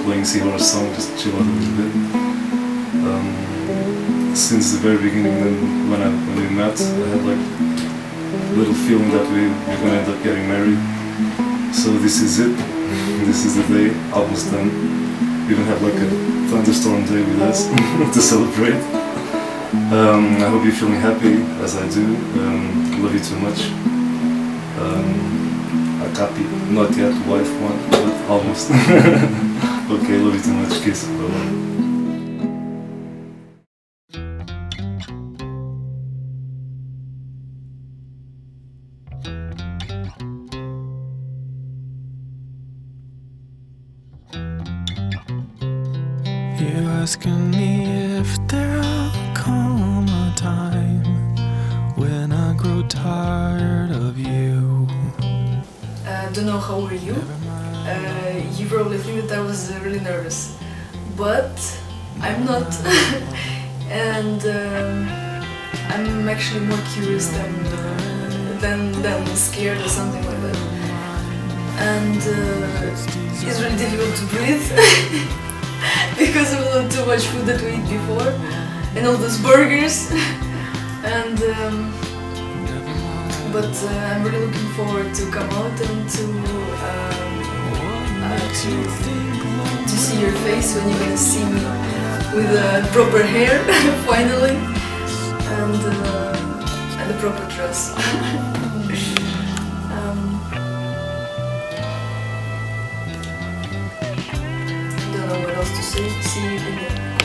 playing C-Horror song, just chill out a little bit. Since the very beginning, then when we met, I had like a little feeling that we're gonna end up getting married. So this is it. This is the day, almost done. We even have like a thunderstorm day with us to celebrate. I hope you're feeling happy as I do. Love you too much. A copy, not yet wife one, but almost. Okay, love you too much. Kiss. Bye bye. You're asking me if there'll come a time when I grow tired of you. Don't know how were you. You probably think that I was really nervous, but I'm not. And I'm actually more curious than scared or something like that. And it's really difficult to breathe. Because of all too much food that we ate before and all those burgers. And but I'm really looking forward to come out and to see your face when you're gonna see me with proper hair finally and the proper dress. Don't know what else to say. See you in there.